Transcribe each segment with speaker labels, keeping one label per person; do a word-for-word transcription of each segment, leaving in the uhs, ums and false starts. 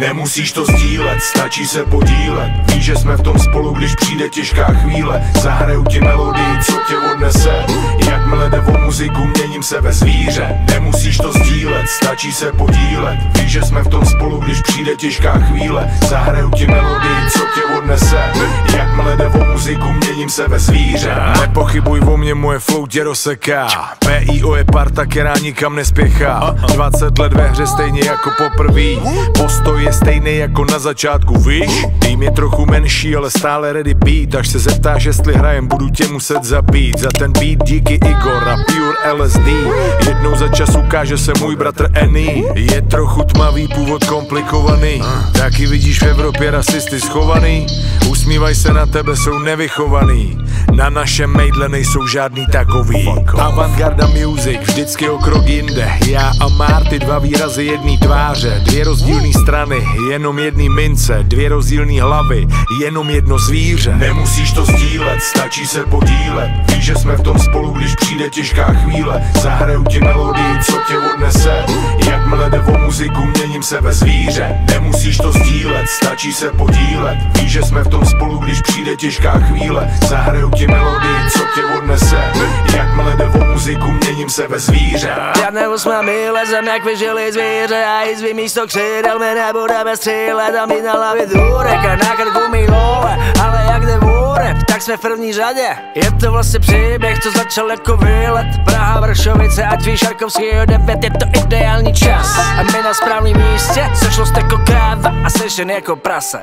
Speaker 1: Nemusíš to sdílet, stačí se podílet. Víš, že jsme v tom spolu, když přijde těžká chvíle. Zahraju ti melodii, co tě odnese. Jakmile jde o muziku, měním se ve zvíře. Nemusíš to sdílet, stačí se podílet. Víš, že jsme v tom spolu, když přijde těžká chvíle. Zahraju ti melodii, co tě odnese. Jakmile jde o muziku, měním se ve zvíře.
Speaker 2: Nepochybuj o mě, moje flow tě rozseká. P I O je parta, která nikam nespěchá. dvacet let ve hře stejně jako poprvý. Postoj je stejný jako na začátku, víš? Tým je trochu menší, ale stále ready beat. Až se zeptáš, jestli hrajem, budu tě muset zabít. Za ten beat díky Igor a Pure L S D. Jednou za čas ukáže se můj bratr Eny. Je trochu tmavý, původ komplikovaný. Taky vidíš v Evropě rasisty schovaný. Usmívaj se, na tebe jsou nevychovaný. Na našem mejdle nejsou žádný takový. Avantgarda music, vždycky o krok jinde. Já a Marty, dva výrazy jedný tváře. Dvě rozdílný strany, jenom jedný mince. Dvě rozdílný hlavy, jenom jedno zvíře.
Speaker 1: Nemusíš to sdílet, stačí se podílet. Víš, že jsme v tom spolu, když přijde těžká chvíle. Zahraju ti melodii, co tě odnese. Jakmile jde o muziku, měním se ve zvíře. Nemusíš to sdílet, stačí se podílet. Víš, že jsme v tom spolu, když přijde těžká chvíle. Zahraju ti melodii, co tě odnese. Jakmile jde o muziku, měním se ve zvíře.
Speaker 3: Žádného s vámi lezem jak vyžili zvíře. A i zvý místo křidel my nebudeme střílet. A mít na hlavě důrek a na krku mý lole. Ale jak jde vůrek, tak jsme v první řadě. Je to vlastně příběh, co začal jako výlet. Praha, Vršovice, ať víš Šarkovský o devět, je to ideální čas. A my na správném místě, sešlo jste jako káva a slyšen jako prase.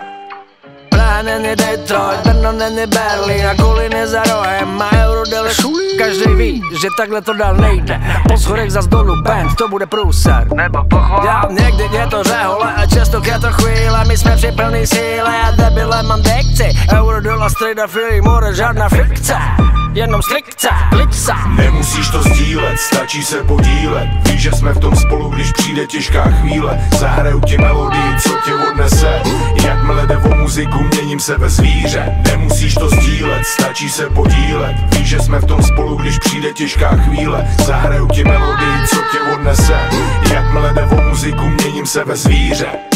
Speaker 3: Praha není Detroit, Brno není Berlín a Kuliny za rohem má Eurodele šulí. Každý ví, že takhle to dál nejde. Po schodech zas dolů band, to bude průser. Nebo pochod. Já někdy je to řehole a často je to chvíle. My jsme při plný síle a debile mám dekci. Eurodola, strida, free, more, žádná frikce. Jenom strikce, klipsa.
Speaker 1: Nemusíš to sdílet, stačí se podílet. Víš, že jsme v tom spolu, když přijde těžká chvíle. Zahraju ti melodii, co tě odnese. Jakmile jde o muziku, měním se ve zvíře. Nemusíš to sdílet, stačí se podílet. Víš, že jsme v tom spolu, když přijde těžká chvíle. Zahraju ti melodii, co tě odnese. Jakmile jde o muziku, měním se ve zvíře.